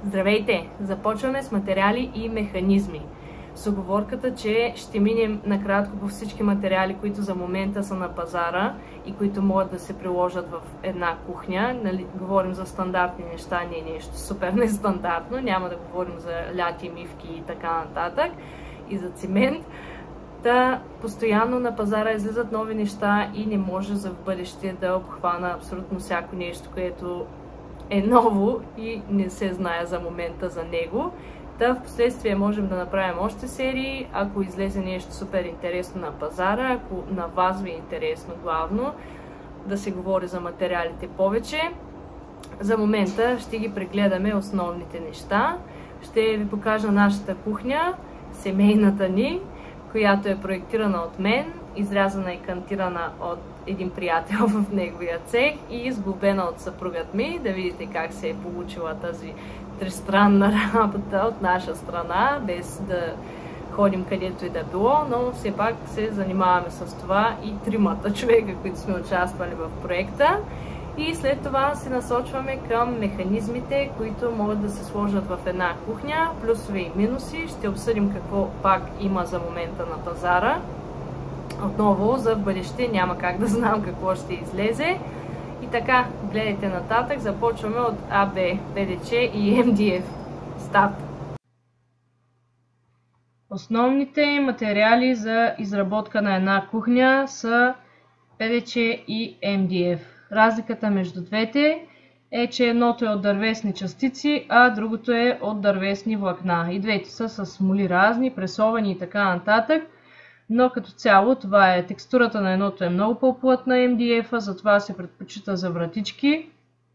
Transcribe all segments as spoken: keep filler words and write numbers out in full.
Здравейте! Започваме с материали и механизми. С уговорката, че ще минем накратко по всички материали, които за момента са на пазара и които могат да се приложат в една кухня. Нали, говорим за стандартни неща, не нещо супер нестандартно. Няма да говорим за ляти, мивки и така нататък. И за цимент. Та постоянно на пазара излизат нови неща и не може за в бъдеще да обхвана абсолютно всяко нещо, което е ново и не се знае за момента за него. Та в последствие можем да направим още серии, ако излезе нещо супер интересно на пазара, ако на вас ви е интересно главно да се говори за материалите повече. За момента ще ги прегледаме основните неща. Ще ви покажа нашата кухня, семейната ни, която е проектирана от мен, изрязана и кантирана от един приятел в неговия цех и сглобена от съпругът ми, да видите как се е получила тази тристранна работа от наша страна, без да ходим където и да било, но все пак се занимаваме с това и тримата човека, които сме участвали в проекта. И след това се насочваме към механизмите, които могат да се сложат в една кухня, плюсове и минуси. Ще обсъдим какво пак има за момента на пазара. Отново, за бъдеще няма как да знам какво ще излезе. И така, гледайте нататък, започваме от А Б, Пе Де Че и Ем Ди Еф. Старт! Основните материали за изработка на една кухня са Пе Де Че и Ем Ди Еф. Разликата между двете е, че едното е от дървесни частици, а другото е от дървесни влакна. И двете са с смоли разни, пресовани и така нататък. Но като цяло това е текстурата на едното е много по-плътна Ем Ди Еф-а, затова се предпочита за вратички,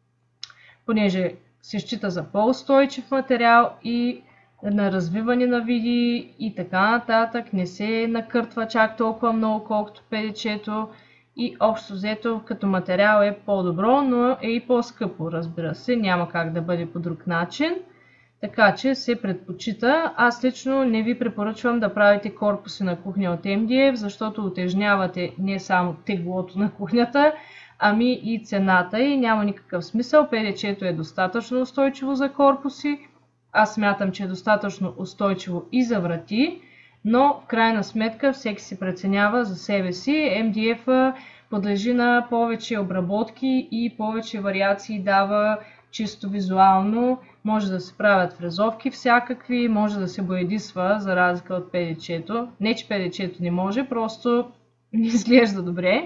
понеже се счита за по-устойчив материал и на развиване на види и така нататък. Не се накъртва чак толкова много, колкото Пе Де Че-то. И общо взето като материал е по-добро, но е и по-скъпо, разбира се. Няма как да бъде по друг начин. Така че се предпочита. Аз лично не ви препоръчвам да правите корпуси на кухня от Ем Ди Еф, защото утежнявате не само теглото на кухнята, ами и цената и няма никакъв смисъл. Пе Де Че-то е достатъчно устойчиво за корпуси. Аз смятам, че е достатъчно устойчиво и за врати. Но в крайна сметка всеки се преценява за себе си. Ем Ди Еф подлежи на повече обработки и повече вариации дава чисто визуално. Може да се правят фрезовки всякакви, може да се боядисва за разлика от Пе Де Че-то. Не, че Пе Де Че-то не може, просто не изглежда добре.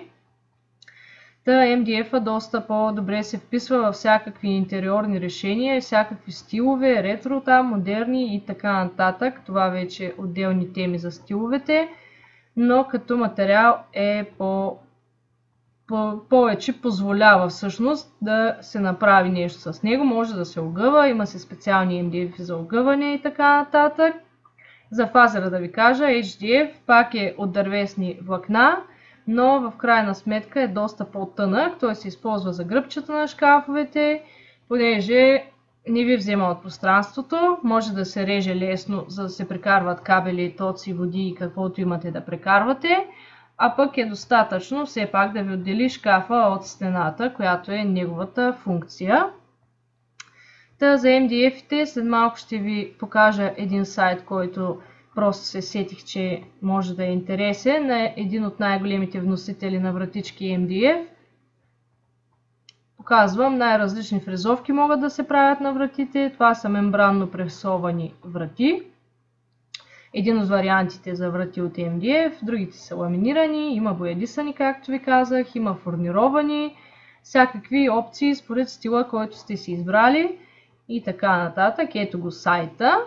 Та Ем Ди Еф доста по-добре се вписва във всякакви интериорни решения, всякакви стилове, ретро там, модерни и така нататък. Това вече е отделни теми за стиловете, но като материал е по, по, повече позволява всъщност да се направи нещо с него. Може да се огъва, има се специални Ем Ди Еф за огъване и така нататък. За фазера да ви кажа, Ейч Ди Еф пак е от дървесни влакна, но в крайна сметка е доста по-тънък. Той се използва за гръбчета на шкафовете, понеже не ви взема от пространството. Може да се реже лесно, за да се прекарват кабели, тоци, води и каквото имате да прекарвате. А пък е достатъчно все пак да ви отдели шкафа от стената, която е неговата функция. Та за Ем Ди Еф-ите след малко ще ви покажа един сайт, който просто се сетих, че може да е интересен, на един от най-големите вносители на вратички Ем Ди Еф. Показвам, най-различни фрезовки могат да се правят на вратите. Това са мембранно пресовани врати. Един от вариантите за врати от Ем Ди Еф, другите са ламинирани, има боядисани, както ви казах, има фурнировани, всякакви опции според стила, който сте си избрали и така нататък. Ето го сайта.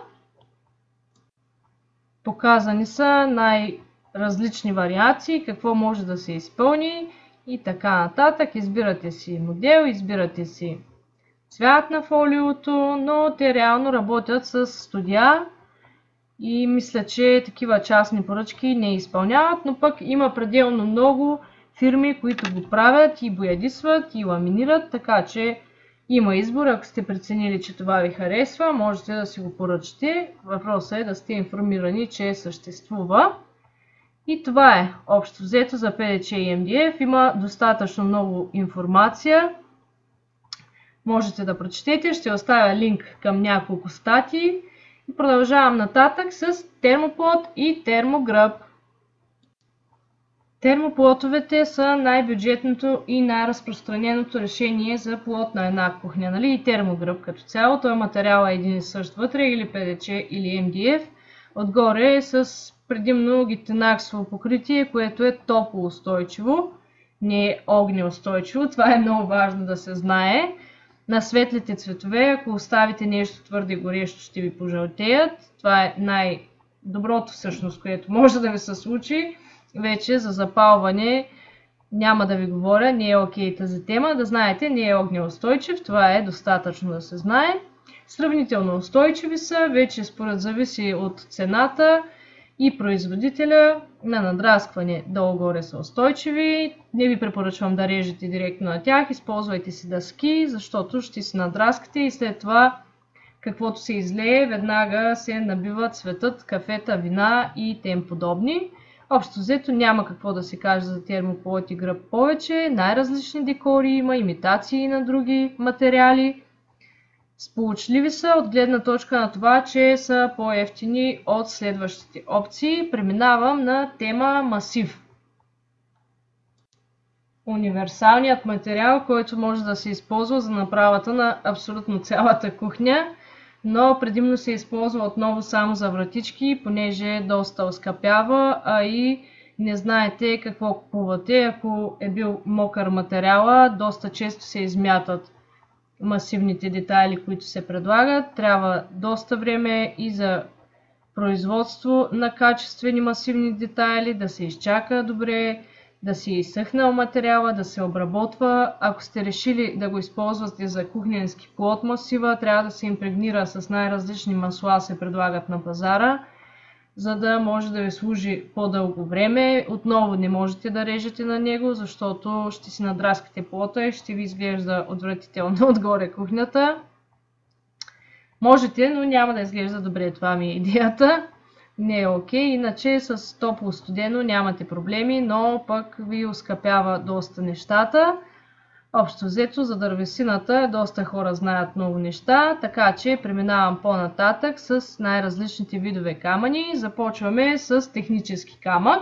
Показани са най-различни вариации, какво може да се изпълни и така нататък. Избирате си модел, избирате си цвят на фолиото, но те реално работят с студия и мисля, че такива частни поръчки не изпълняват, но пък има пределно много фирми, които го правят и боядисват и ламинират, така че има избор. Ако сте преценили, че това ви харесва, можете да си го поръчате. Въпросът е да сте информирани, че съществува. И това е общо взето за Пе Де Че и Ем Ди Еф. Има достатъчно много информация. можете да прочетете. Ще оставя линк към няколко статии. И продължавам нататък с термоплот и термогръб. Термоплотовете са най-бюджетното и най-разпространеното решение за плот на една кухня. Нали? И термогръб като цяло. Той материал е един и същ вътре, или Пи Ди Че, или Ем Ди Еф. Отгоре е с предимно гитанаксово покритие, което е топлоустойчиво, не е огнеустойчиво. Това е много важно да се знае. На светлите цветове, ако оставите нещо твърде горещо, ще ви пожълтеят. Това е най-доброто всъщност, което може да ви се случи. Вече за запалване няма да ви говоря, не е окей тази тема. Да знаете, не е огнеустойчив, това е достатъчно да се знае. Сравнително устойчиви са, вече според зависи от цената и производителя. На надраскване долу-горе са устойчиви. Не ви препоръчвам да режете директно на тях, използвайте си дъски, защото ще се надраскате и след това каквото се излее, веднага се набиват цветът, кафета, вина и тем подобни. Общо взето няма какво да се каже за термоплот и гръб повече. Най-различни декори има, имитации на други материали. Сполучливи са от гледна точка на това, че са по-евтини от следващите опции. Преминавам на тема масив. Универсалният материал, който може да се използва за направата на абсолютно цялата кухня, но предимно се използва отново само за вратички, понеже доста оскъпява, а и не знаете какво купувате. Ако е бил мокър материала, доста често се измятат масивните детайли, които се предлагат. Трябва доста време и за производство на качествени масивни детайли, да се изчака добре, да си изсъхнал материала, да се обработва. Ако сте решили да го използвате за кухненски плот масива, трябва да се импрегнира с най-различни масла, се предлагат на пазара, за да може да ви служи по-дълго време. Отново не можете да режете на него, защото ще си надраскате плота и ще ви изглежда отвратително отгоре кухнята. Можете, но няма да изглежда добре, това ми е идеята. Не е окей, иначе с топло-студено нямате проблеми, но пък ви оскъпява доста нещата. Общо взето за дървесината доста хора знаят много неща, така че преминавам по-нататък с най-различните видове камъни. Започваме с технически камък.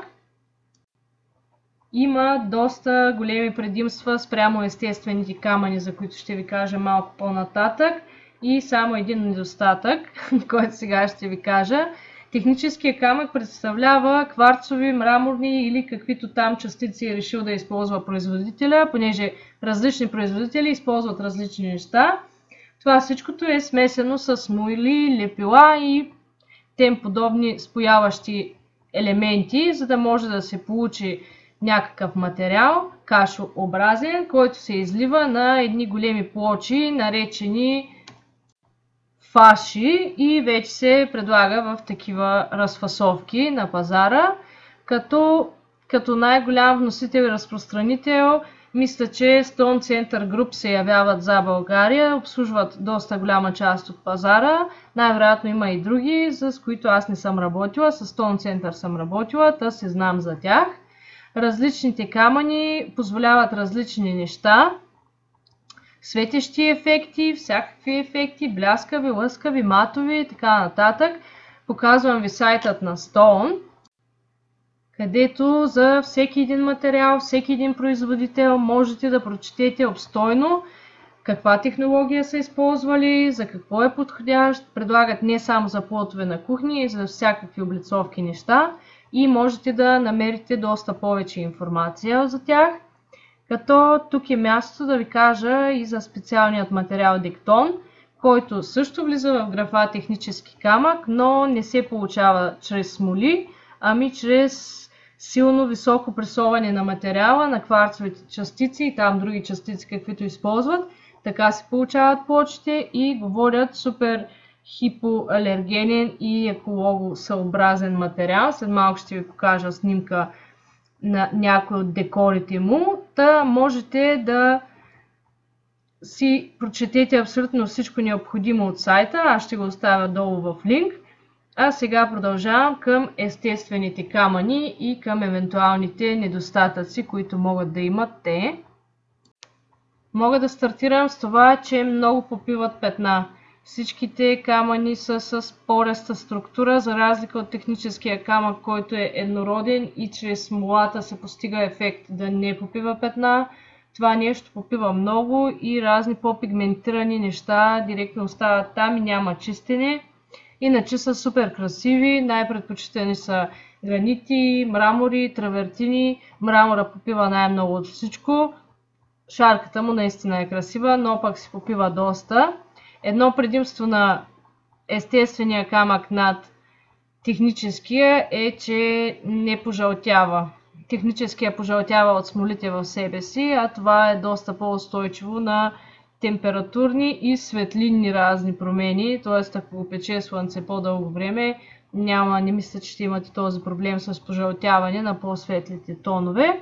Има доста големи предимства спрямо естествените камъни, за които ще ви кажа малко по-нататък. И само един недостатък, който сега ще ви кажа. Техническият камък представлява кварцови, мраморни или каквито там частици е решил да използва производителя, понеже различни производители използват различни неща. Това всичкото е смесено с муйли, лепила и тем подобни спояващи елементи, за да може да се получи някакъв материал, кашообразен, който се излива на едни големи плочи, наречени фаши, и вече се предлага в такива разфасовки на пазара. Като, като най-голям вносител и разпространител, мисля, че Stone Center Group се явяват за България, обслужват доста голяма част от пазара. Най-вероятно има и други, с които аз не съм работила. С Stone Center съм работила, та се знам за тях. Различните камъни позволяват различни неща. Светещи ефекти, всякакви ефекти, бляскави, лъскави, матови и така нататък. Показвам ви сайтът на Stone, където за всеки един материал, всеки един производител можете да прочетете обстойно каква технология са използвали, за какво е подходящ. Предлагат не само за плотове на кухни, и за всякакви облицовки неща, и можете да намерите доста повече информация за тях. Като тук е мястото да ви кажа и за специалният материал Диктон, който също влиза в графа технически камък, но не се получава чрез смоли, ами чрез силно високо пресоване на материала, на кварцовите частици и там други частици, каквито използват. Така се получават плочите и говорят супер хипоалергенен и екологосъобразен материал. След малко ще ви покажа снимка на някои от декорите му. Та можете да си прочетете абсолютно всичко необходимо от сайта. Аз ще го оставя долу в линк. А сега продължавам към естествените камъни и към евентуалните недостатъци, които могат да имат те. Мога да стартирам с това, че много попиват петна. Всичките камъни са с пореста структура, за разлика от техническия камък, който е еднороден и чрез смолата се постига ефект да не попива петна. Това нещо попива много и разни по-пигментирани неща директно остават там и няма чистене. Иначе са супер красиви, най-предпочитани са гранити, мрамори, травертини. Мрамора попива най-много от всичко. Шарката му наистина е красива, но пък си попива доста. Едно предимство на естествения камък над техническия е, че не пожълтява. Техническия пожълтява от смолите в себе си, а това е доста по-устойчиво на температурни и светлинни разни промени. Т.е. ако го пече слънце по-дълго време, няма, не мисля, че ще имате този проблем с пожълтяване на по-светлите тонове.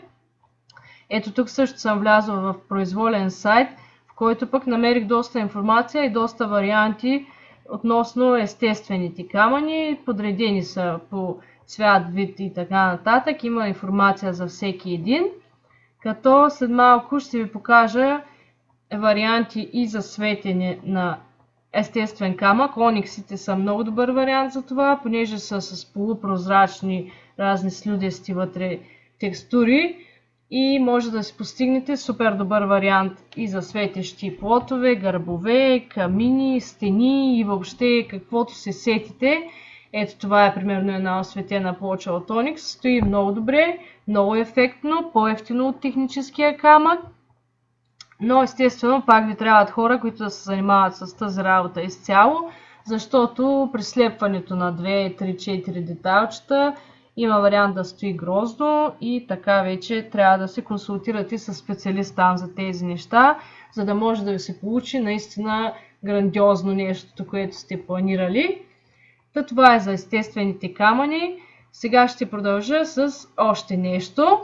Ето тук също съм влязла в произволен сайт, в който пък намерих доста информация и доста варианти относно естествените камъни. Подредени са по цвят, вид и така нататък. Има информация за всеки един. Като след малко ще ви покажа варианти и за светене на естествен камък. Ониксите са много добър вариант за това, понеже са с полупрозрачни разни слюдести вътре текстури. И може да си постигнете супер добър вариант и за светещи плотове, гърбове, камини, стени и въобще каквото се сетите. Ето това е примерно една осветена плоча от Оникс. Стои много добре, много ефектно, по-ефтино от техническия камък. Но естествено пак ви трябват хора, които да се занимават с тази работа изцяло, защото при слепването на две, три, четири детайлчета има вариант да стои грозно и така вече трябва да се консултирате с специалист там за тези неща, за да може да ви се получи наистина грандиозно нещото, което сте планирали. Та това е за естествените камъни. Сега ще продължа с още нещо,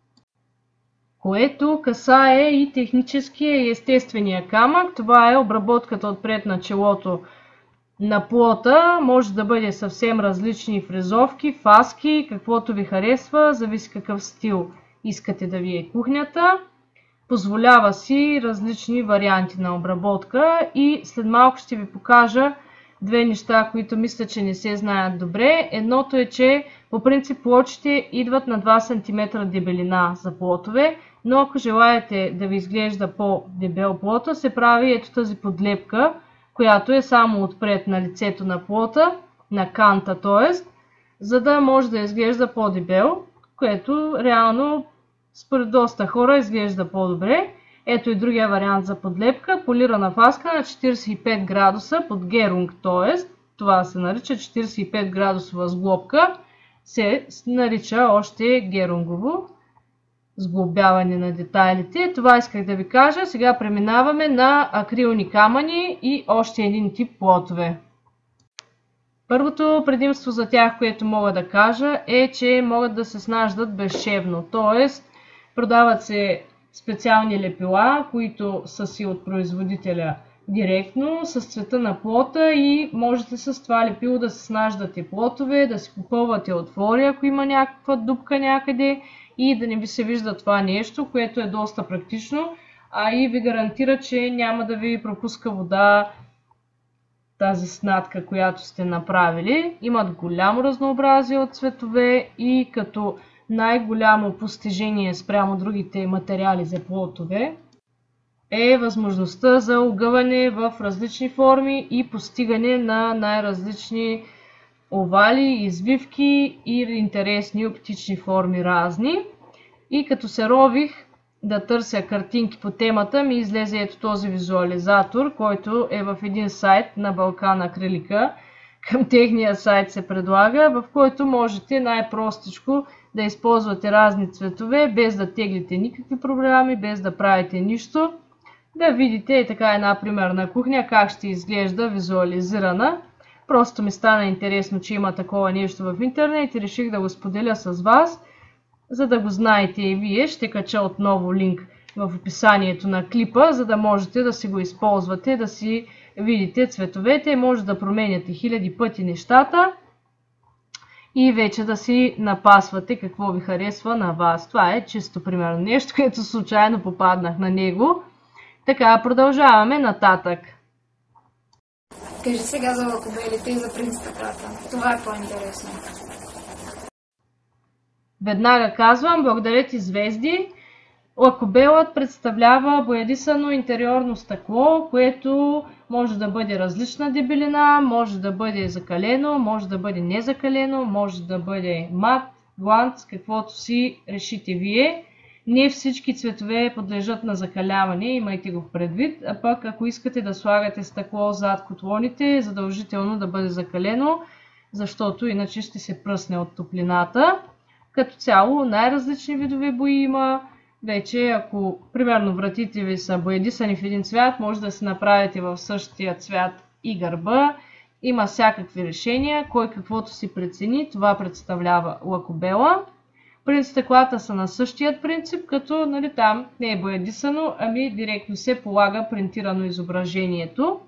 което касае и техническия и естествения камък. Това е обработката отпред на челото на плота. Може да бъде съвсем различни фрезовки, фаски, каквото ви харесва, зависи какъв стил искате да ви е кухнята. Позволява си различни варианти на обработка и след малко ще ви покажа две неща, които мисля, че не се знаят добре. Едното е, че по принцип плочите идват на два сантиметра дебелина за плотове, но ако желаете да ви изглежда по-дебел плота, се прави ето тази подлепка, която е само отпред на лицето на плота, на канта, т.е. за да може да изглежда по-дебел, което реално според доста хора изглежда по-добре. Ето и другия вариант за подлепка. Полирана фаска на четиридесет и пет градуса под герунг, т.е. това се нарича четиридесет и пет градусова сглобка, се нарича още герунгово сглобяване на детайлите. Това исках да ви кажа. Сега преминаваме на акрилни камъни и още един тип плотове. Първото предимство за тях, което мога да кажа, е, че могат да се снаждат безшевно. Т.е. продават се специални лепила, които са си от производителя директно с цвета на плота и можете с това лепило да се снаждате плотове, да си попълвате отвори, ако има някаква дупка някъде и да не ви се вижда това нещо, което е доста практично, а и ви гарантира, че няма да ви пропуска вода тази снадка, която сте направили. Имат голямо разнообразие от цветове и като най-голямо постижение спрямо другите материали за плотове е възможността за огъване в различни форми и постигане на най-различни овали, извивки и интересни оптични форми разни. И като се рових да търся картинки по темата, ми излезе ето този визуализатор, който е в един сайт на Балкан Акрилика. Към техния сайт се предлага, в който можете най-простичко да използвате разни цветове, без да теглите никакви програми, без да правите нищо. Да видите е така една примерна кухня, как ще изглежда визуализирана. Просто ми стана интересно, че има такова нещо в интернет и реших да го споделя с вас, за да го знаете и вие. Ще кача отново линк в описанието на клипа, за да можете да си го използвате, да си видите цветовете. Може да променяте хиляди пъти нещата и вече да си напасвате какво ви харесва на вас. Това е чисто примерно нещо, което случайно попаднах на него. Така, продължаваме нататък. Кажи сега за лакобелите и за принц стъклата. Това е по-интересно. Веднага казвам, благодаря ти, звезди. Лакобелът представлява боядисано интериорно стъкло, което може да бъде различна дебелина, може да бъде закалено, може да бъде незакалено, може да бъде мат, гланц, каквото си решите вие. Не всички цветове подлежат на закаляване, имайте го предвид, а пък ако искате да слагате стъкло зад котлоните, е задължително да бъде закалено, защото иначе ще се пръсне от топлината. Като цяло най-различни видове бои има. Вече ако примерно вратите ви са боядисани в един цвят, може да си направите в същия цвят и гърба. Има всякакви решения, кой каквото си прецени, това представлява лакобела. Принц стъклата са на същият принцип, като нали, там не е боядисано, ами директно се полага принтирано изображението.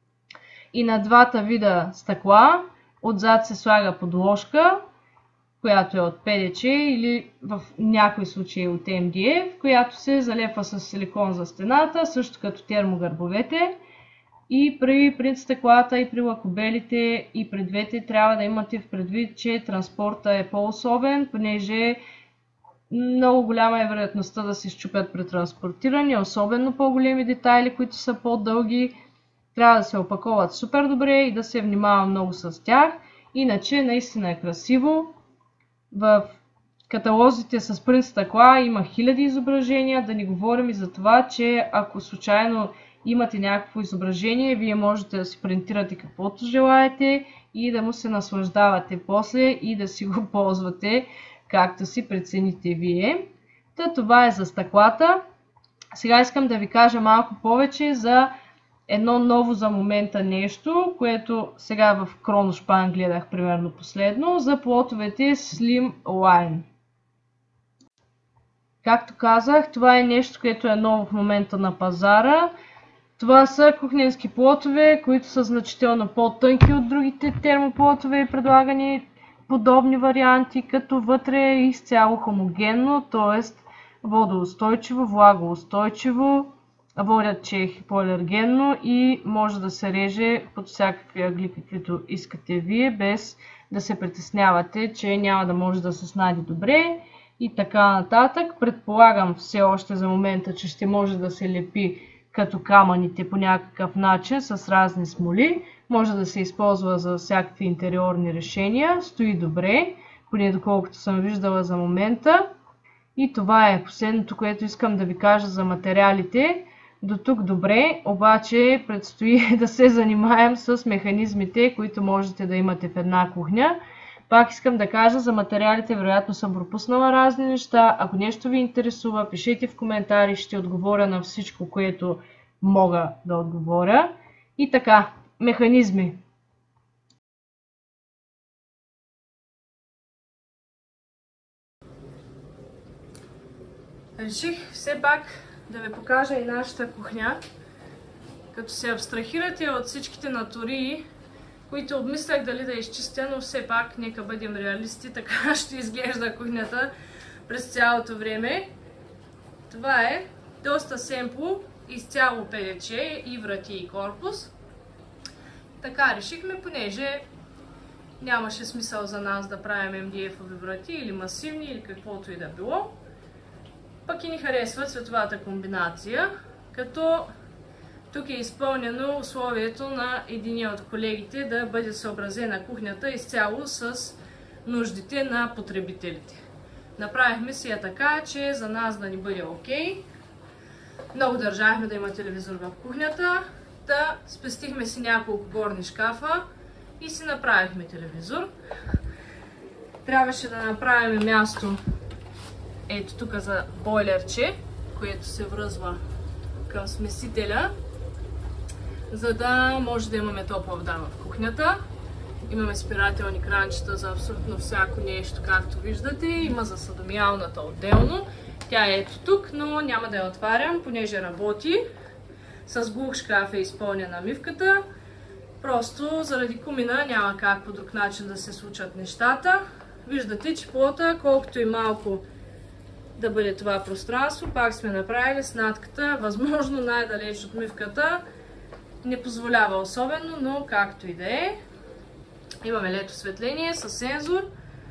И на двата вида стъкла отзад се слага подложка, която е от пе де че или в някои случаи от ем ди еф, която се залепва с силикон за стената, също като термогърбовете. И при принц стъклата и при лакобелите и при двете трябва да имате в предвид, че транспорта е по-особен, понеже много голяма е вероятността да се счупят при транспортиране, особено по-големи детайли, които са по-дълги. Трябва да се опаковат супер добре и да се внимава много с тях, иначе наистина е красиво. В каталозите с принц стъкла има хиляди изображения, да не говорим и за това, че ако случайно имате някакво изображение, вие можете да си принтирате каквото желаете и да му се наслаждавате после и да си го ползвате както си прецените вие. Та това е за стъклата. Сега искам да ви кажа малко повече за едно ново за момента нещо, което сега в Кроношпан гледах примерно последно, за плотовете Slim Line. Както казах, това е нещо, което е ново в момента на пазара. Това са кухненски плотове, които са значително по-тънки от другите термоплотове и предлагани подобни варианти, като вътре е изцяло хомогенно, т.е. водоустойчиво, влагоустойчиво, водят, че е хипоалергенно и може да се реже под всякакви ъгли, каквито искате вие, без да се притеснявате, че няма да може да се снади добре и така нататък. Предполагам все още за момента, че ще може да се лепи като камъните по някакъв начин с разни смоли. Може да се използва за всякакви интериорни решения. Стои добре, поне доколкото съм виждала за момента. И това е последното, което искам да ви кажа за материалите. До тук добре, обаче предстои да се занимаем с механизмите, които можете да имате в една кухня. Пак искам да кажа за материалите, вероятно съм пропуснала разни неща. Ако нещо ви интересува, пишете в коментари, ще отговоря на всичко, което мога да отговоря. И така, механизми. Реших все пак да ви покажа и нашата кухня, като се абстрахирате от всичките натурии, които обмислях дали да изчистя, но все пак нека бъдем реалисти, така ще изглежда кухнята през цялото време. Това е доста семпло, изцяло пе де че и врати и корпус. Така решихме, понеже нямаше смисъл за нас да правим ем ди еф-ови врати или масивни или каквото и да било. Пък и ни харесва цветовата комбинация, като тук е изпълнено условието на единия от колегите да бъде съобразена кухнята изцяло с нуждите на потребителите. Направихме си я така, че за нас да ни бъде окей. Много държахме да има телевизор в кухнята, да спестихме си няколко горни шкафа и си направихме телевизор. Трябваше да направим място ето тук за бойлерче, което се връзва към смесителя, за да може да имаме топла вода в кухнята. Имаме спирателни кранчета за абсолютно всяко нещо, както виждате. Има за съдомиялната отделно. Тя е ето тук, но няма да я отварям, понеже работи. С глух шкаф е изпълнена мивката. Просто заради кумина няма как по друг начин да се случат нещата. Виждате, че плота, колкото и малко да бъде това пространство. Пак сме направили снатката, възможно най-далеч от мивката. Не позволява особено, но както и да е. Имаме лед осветление с сензор.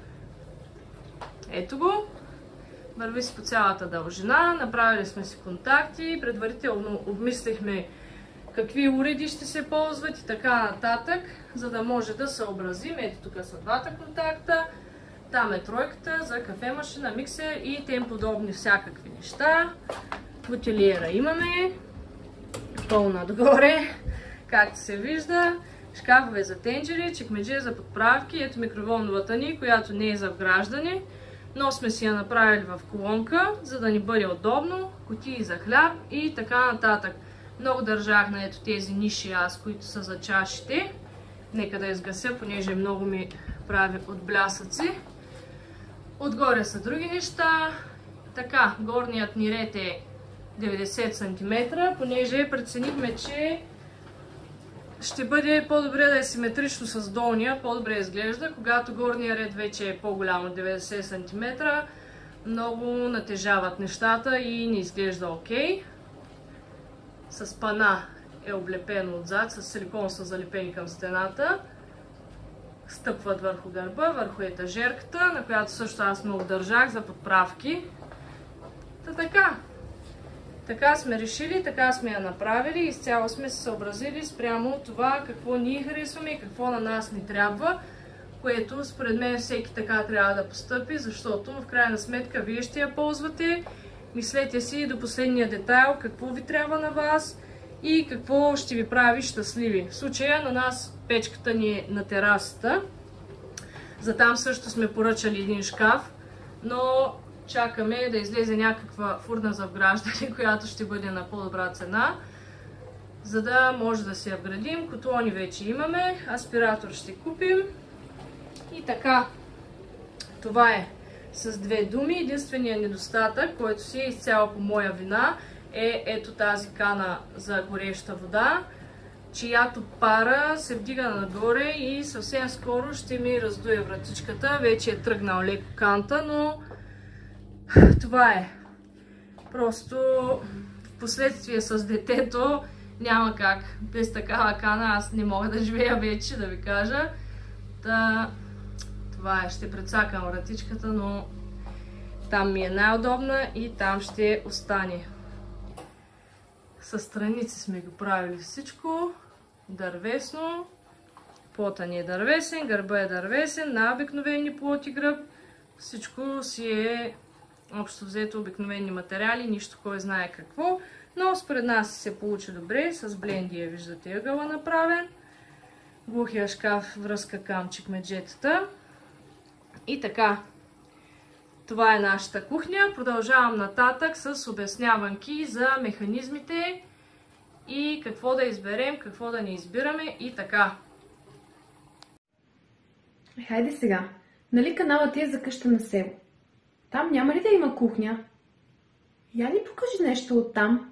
Ето го. Върви си по цялата дължина. Направили сме си контакти. Предварително обмислихме какви уреди ще се ползват и така нататък, за да може да съобразим. Ето тук са двата контакта. Там е тройката за кафемашина, миксер и тем подобни всякакви неща. Бутилиера имаме. Пълна догоре. Както се вижда. Шкафове за тенджери, чекмедже за подправки. Ето микроволновата ни, която не е за вграждане. Но сме си я направили в колонка, за да ни бъде удобно. Кутии за хляб и така нататък. Много държах на ето тези ниши аз, които са за чашите. Нека да изгася, понеже много ми прави от блясъци. Отгоре са други неща. Така, горният ни ред е деветдесет сантиметра, понеже преценихме, че ще бъде по-добре да е симетрично с долния, по-добре изглежда. Когато горният ред вече е по-голям от деветдесет сантиметра, много натежават нещата и не изглежда окей. С пана е облепено отзад, с силикон са залепени към стената. Стъпват върху гърба, върху етажерката, на която също аз много държах за подправки. Та така. Така сме решили, така сме я направили, изцяло сме се съобразили спрямо това какво ние харесваме и какво на нас ни трябва, което според мен всеки така трябва да постъпи, защото в крайна сметка вие ще я ползвате. Мислете си до последния детайл какво ви трябва на вас и какво ще ви прави щастливи. В случая на нас печката ни е на терасата. За там също сме поръчали един шкаф, но чакаме да излезе някаква фурна за вграждане, която ще бъде на по-добра цена, за да може да се я вградим. Котлони вече имаме, аспиратор ще купим и така. Това е с две думи. Единственият недостатък, който си е изцяло по моя вина, е ето тази кана за гореща вода, чиято пара се вдига нагоре и съвсем скоро ще ми раздуе вратичката. Вече е тръгнал леко канта, но това е. Просто в последствие с детето няма как. Без такава кана аз не мога да живея вече, да ви кажа. Та, това е. Ще прецакам вратичката, но там ми е най-удобна и там ще остане. С страници сме го правили всичко. Дървесно. Плота ни е дървесен, гърба е дървесен, на обикновени плоти гръб. Всичко си е общо взето обикновени материали, нищо кой знае какво. Но според нас се получи добре. С блендия виждате ъгъла направен. Глухия шкаф връзка към чекмеджетата. И така. Това е нашата кухня. Продължавам нататък с обясняванки за механизмите и какво да изберем, какво да не избираме и така. Хайде сега. Нали каналът е за къща на село? Там няма ли да има кухня? Я ни покажи нещо оттам.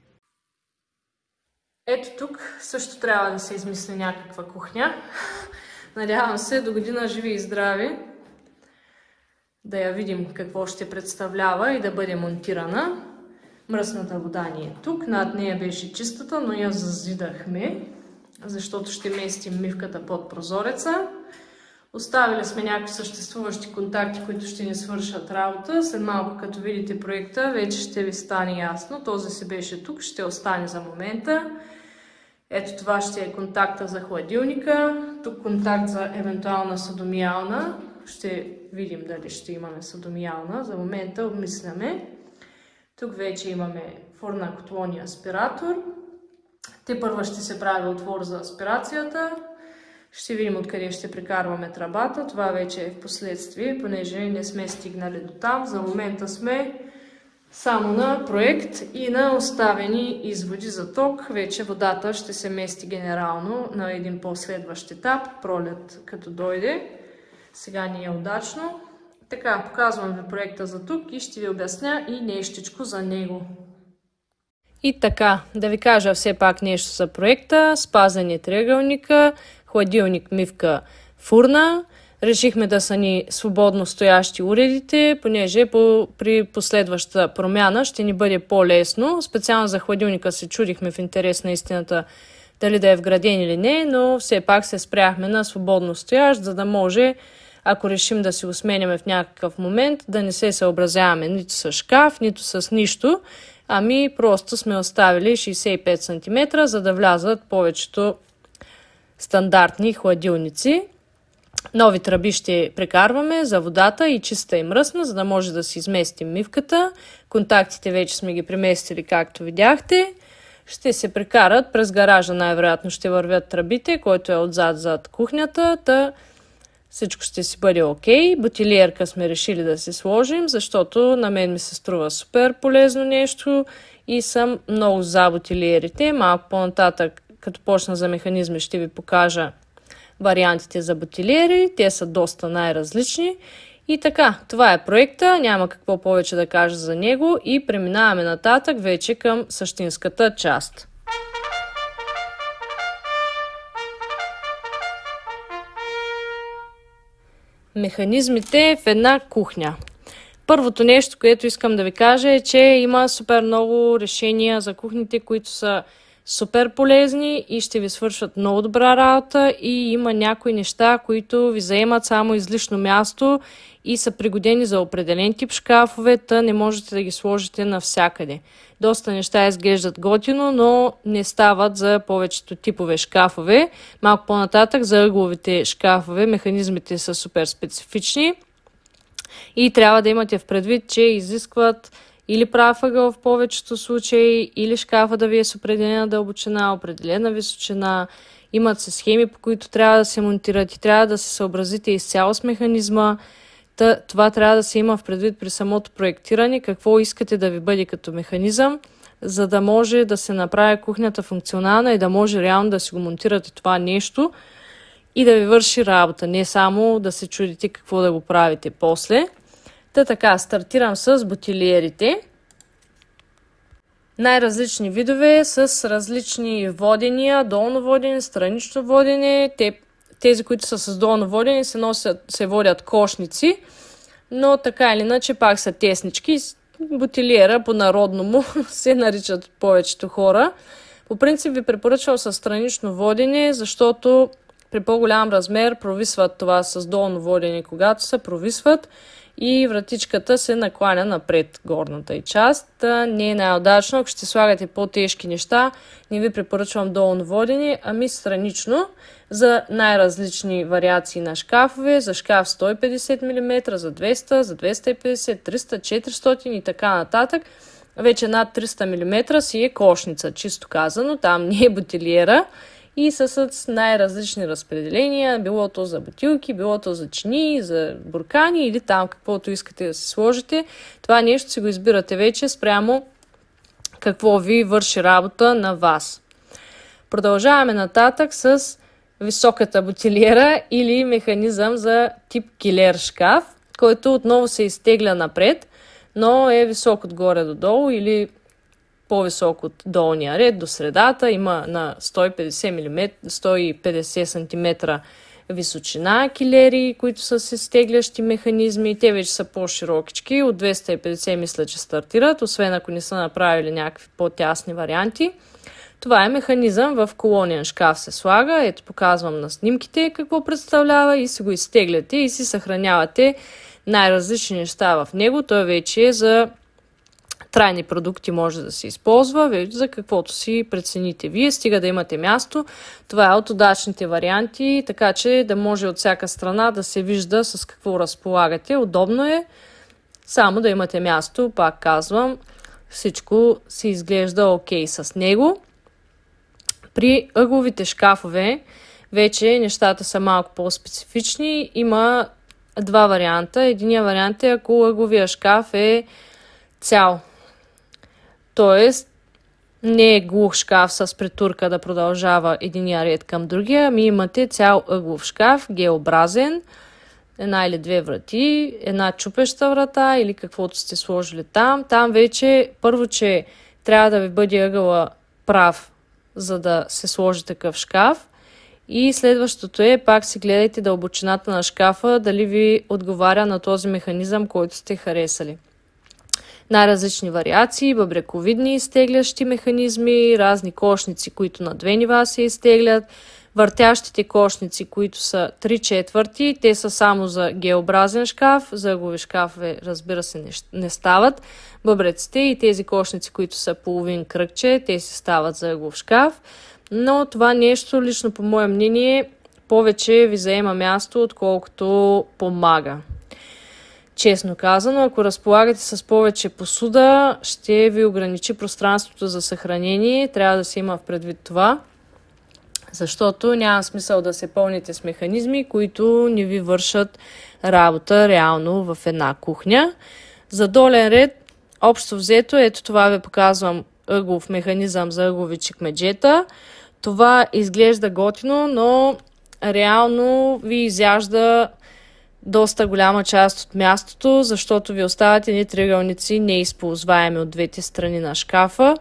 Ето тук също трябва да се измисли някаква кухня. Надявам се до година живи и здрави да я видим какво ще представлява и да бъде монтирана. Мръсната вода ни е тук. Над нея беше чистата, но я зазидахме, защото ще местим мивката под прозореца. Оставили сме някакви съществуващи контакти, които ще ни свършат работа. След малко, като видите проекта, вече ще ви стане ясно. Този си беше тук, ще остане за момента. Ето това ще е контакта за хладилника. Тук контакт за евентуална содомиална. Ще видим дали ще имаме содомиална. За момента обмисляме. Тук вече имаме фурна, котлон и аспиратор. Те първа ще се прави отвор за аспирацията. Ще видим откъде ще прикарваме тръбата. Това вече е в последствие, понеже не сме стигнали до там. За момента сме само на проект и на оставени изводи за ток. Вече водата ще се мести генерално на един последващ етап, пролет като дойде. Сега ни е удачно. Така, показвам ви проекта за тук и ще ви обясня и нещичко за него. И така, да ви кажа все пак нещо за проекта. Спазен е триъгълника, хладилник, мивка, фурна. Решихме да са ни свободно стоящи уредите, понеже по, при последваща промяна ще ни бъде по-лесно. Специално за хладилника се чудихме в интерес на истината дали да е вграден или не, но все пак се спряхме на свободно стоящ, за да може, ако решим да си го сменяме в някакъв момент, да не се съобразяваме нито с шкаф, нито с нищо, ами просто сме оставили шейсет и пет сантиметра, за да влязат повечето стандартни хладилници. Нови тръби ще прекарваме за водата и чиста и мръсна, за да може да си изместим мивката. Контактите вече сме ги преместили, както видяхте. Ще се прекарат през гаража, най-вероятно ще вървят тръбите, който е отзад зад кухнята. Та всичко ще си бъде окей. Бутилиерка сме решили да си сложим, защото на мен ми се струва супер полезно нещо и съм много за бутилиерите. Малко по-нататък, като почна за механизми, ще ви покажа вариантите за бутилиери. Те са доста най-различни. И така, това е проекта, няма какво повече да кажа за него и преминаваме нататък вече към същинската част. Механизмите в една кухня. Първото нещо, което искам да ви кажа е, че има супер много решения за кухните, които са супер полезни и ще ви свършат много добра работа, и има някои неща, които ви заемат само излишно място и са пригодени за определен тип шкафове, та не можете да ги сложите навсякъде. Доста неща изглеждат готино, но не стават за повечето типове шкафове. Малко по-нататък за ъгловите шкафове механизмите са супер специфични и трябва да имате в предвид, че изискват или прав ъгъл в повечето случаи, или шкафа да ви е с определена дълбочина, определена височина. Имат се схеми, по които трябва да се монтират и трябва да се съобразите изцяло с механизма. Та, това трябва да се има в предвид при самото проектиране, какво искате да ви бъде като механизъм, за да може да се направи кухнята функционална и да може реално да си го монтирате това нещо и да ви върши работа, не само да се чудите какво да го правите после. Та така, стартирам с бутилиерите. Най-различни видове с различни водения, долно водене, странично водене. Те, тези, които са с долно водене, се, носят, се водят кошници, но така или иначе пак са теснички. Бутилиера по-народно му се наричат повечето хора. По принцип ви препоръчвам с странично водене, защото при по-голям размер провисват това с долно водене, когато се провисват и вратичката се накланя напред, горната и част. Не е най-удачно, ако ще слагате по-тежки неща, не ви препоръчвам долно водене, ами странично за най-различни вариации на шкафове, за шкаф сто и петдесет милиметра, за двеста, за двеста и петдесет, триста, четиристотин и така нататък. Вече над триста милиметра си е кошница, чисто казано, там не е бутилиера. И са с най-различни разпределения, било то за бутилки, било то за чини, за буркани или там каквото искате да си сложите. Това нещо си го избирате вече спрямо какво ви върши работа на вас. Продължаваме нататък с високата бутилиера или механизъм за тип килер шкаф, който отново се изтегля напред, но е висок отгоре до долу или по-висок от долния ред до средата. Има на сто и петдесет милиметра, сто и петдесет сантиметра височина килери, които са с изтеглящи механизми. Те вече са по-широкички. От двеста и петдесет мисля, че стартират, освен ако не са направили някакви по-тясни варианти. Това е механизъм, в колонен шкаф се слага. Ето показвам на снимките какво представлява и си го изтегляте и си съхранявате най-различни неща в него. Той вече е за трайни продукти, може да се използва вече за каквото си прецените вие, стига да имате място. Това е от удачните варианти, така че да може от всяка страна да се вижда с какво разполагате. Удобно е, само да имате място, пак казвам, всичко се изглежда окей с него. При ъгловите шкафове вече нещата са малко по-специфични. Има два варианта. Единият вариант е, ако ъгловия шкаф е цял. Тоест, не е глух шкаф с притурка да продължава единия ред към другия, ами имате цял ъглов шкаф, Г-образен, една или две врати, една чупеща врата или каквото сте сложили там. Там вече, първо, че трябва да ви бъде ъгъла прав, за да се сложи такъв шкаф. И следващото е, пак си гледайте дълбочината на шкафа, дали ви отговаря на този механизъм, който сте харесали. Най-различни вариации, бъбрековидни изтеглящи механизми, разни кошници, които на две нива се изтеглят, въртящите кошници, които са три четвърти, те са само за Г-образен шкаф, за ъглови шкафове, разбира се, не, не стават. Бъбреците и тези кошници, които са половин кръгче, те си стават за ъглов шкаф, но това нещо, лично по мое мнение, повече ви заема място, отколкото помага. Честно казано, ако разполагате с повече посуда, ще ви ограничи пространството за съхранение. Трябва да се има в предвид това, защото няма смисъл да се пълните с механизми, които не ви вършат работа реално в една кухня. За долен ред, общо взето, ето това ви показвам ъглов механизъм за ъглови чекмеджета. Това изглежда готино, но реално ви изяжда доста голяма част от мястото, защото ви остават едни триъгълници неизползваеми от двете страни на шкафа.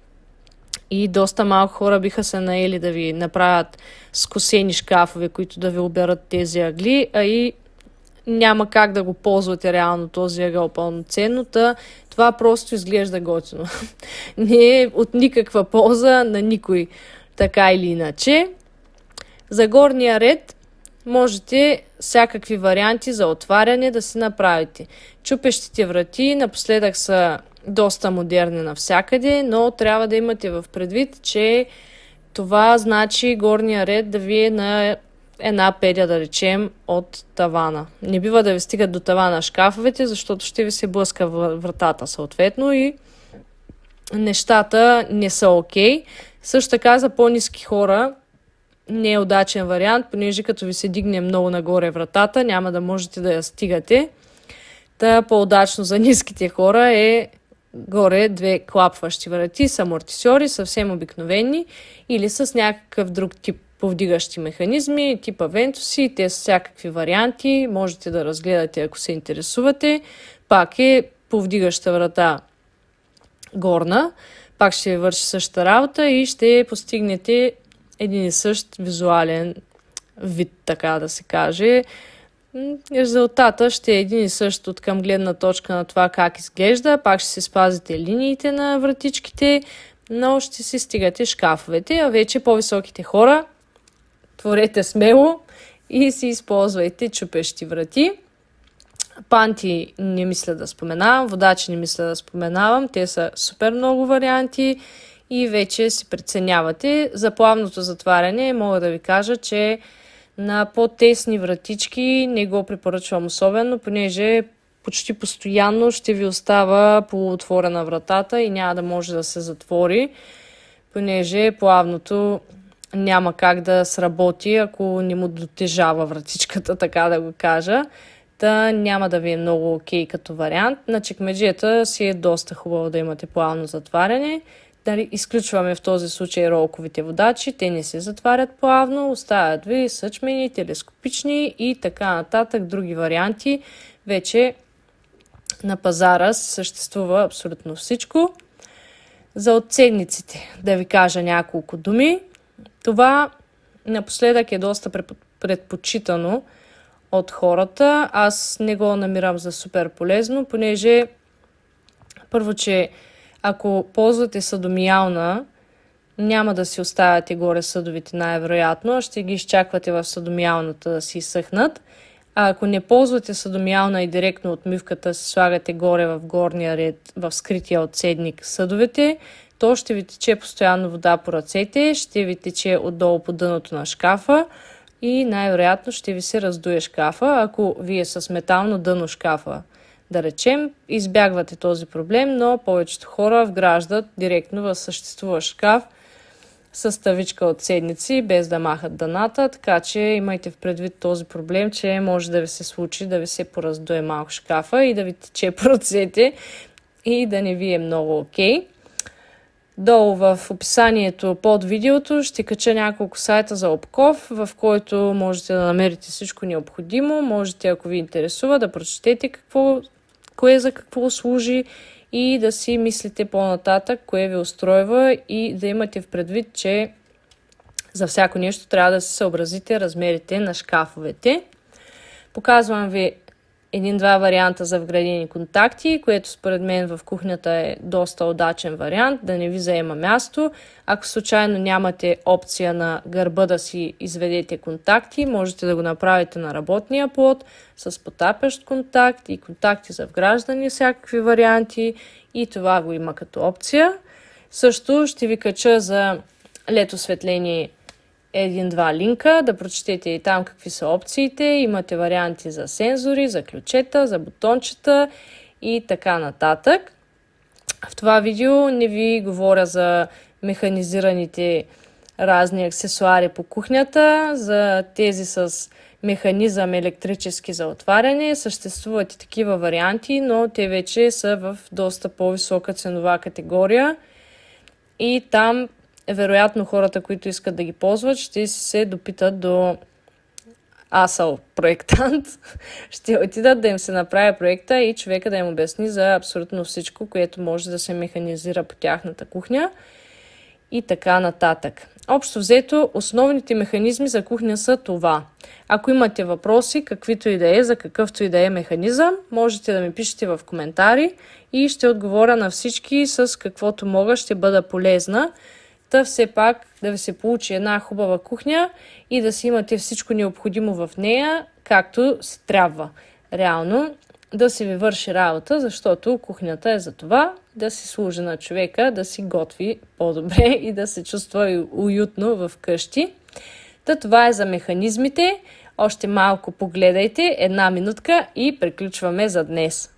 И доста малко хора биха се наели да ви направят скосени шкафове, които да ви оберат тези ъгли, а и няма как да го ползвате реално този ъгъл пълноценно. Това просто изглежда готино. Не е от никаква полза на никой, така или иначе. За горния ред можете всякакви варианти за отваряне да си направите. Чупещите врати напоследък са доста модерни навсякъде, но трябва да имате в предвид, че това значи горния ред да ви е на една педя, да речем, от тавана. Не бива да ви стигат до тавана шкафовете, защото ще ви се блъска вратата съответно и нещата не са окей. Също така за по-ниски хора не е удачен вариант, понеже като ви се дигне много нагоре вратата, няма да можете да я стигате. Та по-удачно за ниските хора е горе две клапващи врати с амортисьори, съвсем обикновени или с някакъв друг тип повдигащи механизми, типа вентуси. Те са всякакви варианти, можете да разгледате, ако се интересувате. Пак е повдигаща врата горна, пак ще ви върши същата работа и ще постигнете един и същ визуален вид, така да се каже. Резултата ще е един и същ от към гледна точка на това как изглежда. Пак ще си спазите линиите на вратичките, но ще си стигате шкафовете. А вече по-високите хора, творете смело и си използвайте чупещи врати. Панти не мисля да споменавам, водачи не мисля да споменавам. Те са супер много варианти и вече си преценявате. За плавното затваряне мога да ви кажа, че на по-тесни вратички не го препоръчвам особено, понеже почти постоянно ще ви остава полуотворена вратата и няма да може да се затвори, понеже плавното няма как да сработи, ако не му дотежава вратичката, така да го кажа. Та няма да ви е много окей като вариант. На чекмеджета си е доста хубаво да имате плавно затваряне. Дали изключваме в този случай ролковите водачи, те не се затварят плавно, оставят ви съчмени, телескопични и така нататък, други варианти. Вече на пазара съществува абсолютно всичко. За отцедниците да ви кажа няколко думи. Това напоследък е доста предпочитано от хората. Аз не го намирам за супер полезно, понеже първо, че ако ползвате съдомиялна, няма да си оставяте горе съдовите най-вероятно, а ще ги изчаквате в съдомиялната да си изсъхнат. А ако не ползвате съдомиялна и директно от мивката си слагате горе в горния ред, в скрития отседник съдовете, то ще ви тече постоянно вода по ръцете, ще ви тече отдолу по дъното на шкафа и най-вероятно ще ви се раздуе шкафа, ако вие с метално дъно шкафа. Да речем, избягвате този проблем, но повечето хора вграждат директно в съществуващ шкаф с тавичка от седници, без да махат дъната, така че имайте в предвид този проблем, че може да ви се случи да ви се пораздуе малко шкафа и да ви тече по ръцете и да не ви е много окей. Долу в описанието под видеото ще кача няколко сайта за обков, в който можете да намерите всичко необходимо. Можете, ако ви интересува, да прочетете какво, кое за какво служи и да си мислите по-нататък, кое ви устройва и да имате в предвид, че За всяко нещо трябва да се съобразите размерите на шкафовете. Показвам ви един-два варианта за вградени контакти, което според мен в кухнята е доста удачен вариант, да не ви заема място. Ако случайно нямате опция на гърба да си изведете контакти, можете да го направите на работния плод с потапящ контакт и контакти за вграждане, всякакви варианти, и това го има като опция. Също ще ви кача за лед осветление един-два линка, да прочетете и там какви са опциите. Имате варианти за сензори, за ключета, за бутончета и така нататък. В това видео не ви говоря за механизираните разни аксесуари по кухнята, за тези с механизъм електрически за отваряне. Съществуват и такива варианти, но те вече са в доста по-висока ценова категория и там вероятно хората, които искат да ги ползват, ще се допитат до асъл проектант. Ще отидат да им се направи проекта и човека да им обясни за абсолютно всичко, което може да се механизира по тяхната кухня и така нататък. Общо взето, основните механизми за кухня са това. Ако имате въпроси, каквито и да е, за какъвто и да е механизъм, можете да ми пишете в коментари и ще отговоря на всички с каквото мога, ще бъда полезна. Та все пак да ви се получи една хубава кухня и да си имате всичко необходимо в нея, както си трябва. Реално да си ви върши работа, защото кухнята е за това да си служи на човека, да си готви по-добре и да се чувства уютно в къщи. Та това е за механизмите. Още малко погледайте, една минутка и приключваме за днес.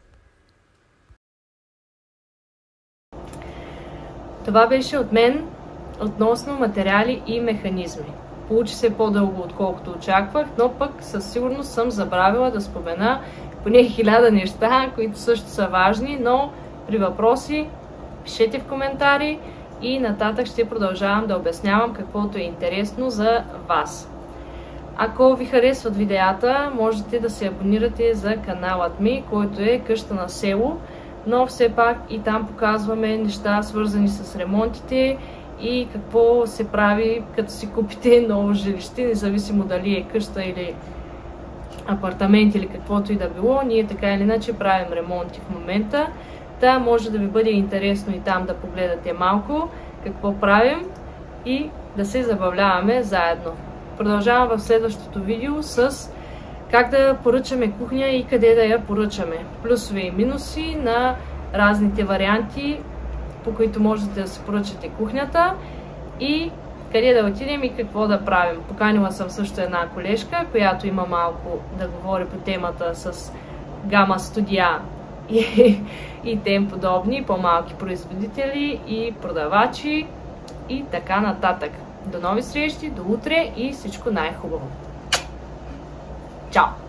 Това беше от мен относно материали и механизми. Получи се по-дълго, отколкото очаквах, но пък със сигурност съм забравила да спомена поне хиляда неща, които също са важни, но при въпроси пишете в коментари и нататък ще продължавам да обяснявам каквото е интересно за вас. Ако ви харесват видеята, можете да се абонирате за каналът ми, който е Къща на село, но все пак и там показваме неща, свързани с ремонтите и какво се прави, като си купите ново жилище, независимо дали е къща или апартамент или каквото и да било. Ние така или иначе правим ремонти в момента. Та може да ви бъде интересно и там да погледате малко какво правим и да се забавляваме заедно. Продължавам в следващото видео с как да поръчаме кухня и къде да я поръчаме. Плюсове и минуси на разните варианти, по които можете да си поръчате кухнята и къде да отидем и какво да правим. Поканила съм също една колежка, която има малко да говори по темата с Гама Студия и, и тем подобни, по-малки производители и продавачи и така нататък. До нови срещи, до утре и всичко най-хубаво. Чао!